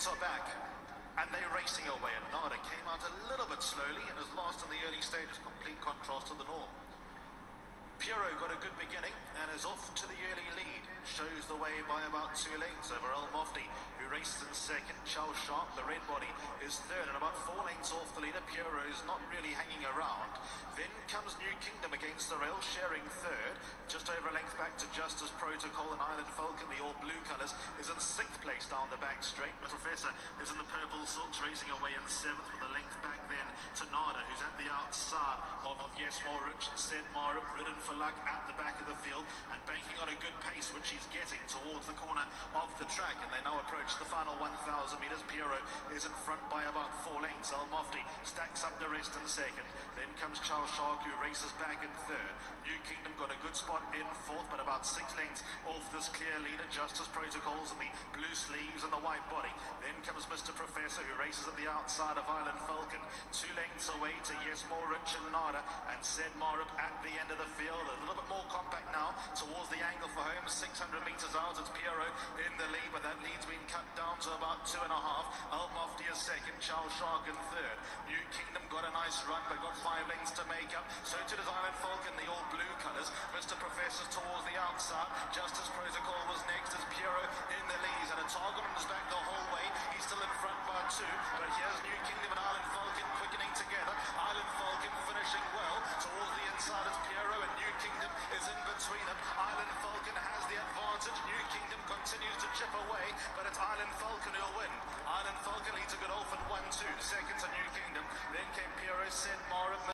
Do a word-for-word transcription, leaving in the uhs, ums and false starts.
lengths are back, and they're racing away. And Nada came out a little bit slowly and is lost in the early stages, complete contrast to the norm. Piero got a good beginning and is off to the early lead. Shows the way by about two lengths over El Mofty, who races in second. Charles Sharp, the red body, is third and about four lengths off the leader. Piero is not really hanging around. Then comes New Kingdom against the rail, sharing third. Just over a length back to Justice Protocol, and Island Falcon, the all blue colours, is in sixth place down the back straight. Professor is in the purple silks, racing away in seventh with a length back then to Nada, who's at the outside of, of Yes More Rich, Said Marup, ridden for luck at the back of the field and banking on a good pace, which he's getting towards the corner of the track. And they now approach the final one thousand metres. Piero is in front by about four lengths. El Mofty stacks up the rest in second. Then comes Charles Shark, who races back in third. New Kingdom got a good spot in fourth, but about six lengths off this clear leader. Justice Protocols in the blue sleeves and the white body. Then comes Mister Professor, who races at the outside of Island Falcon. Two lengths away to Yes More Rich and Nada, and Said Marup at the end of the field. A little bit more compact now towards the angle for home. six hundred metres out, it's Piero in the lead, but that lead's been cut down to about two and a half. El Mofty is second, Charles Shark in third. New Kingdom got a nice run, but got five lengths to make up. So too does Island Falcon, the all blue colours. Mister Professor's towards the outside. Justice Protocol was next as Piero in the lead, and a Targoman's back the whole way. He's still in front by two, but here's New Kingdom and Island Falcon quickening together. Island Falcon finishing well towards the inside as Piero, and New Kingdom is in between them. Island Falcon has the advantage. New Kingdom continues to chip away, but it's Island Falcon who'll win. Island Falcon leads a good off in one two. Second to New Kingdom. Then came Piero, Said Marup.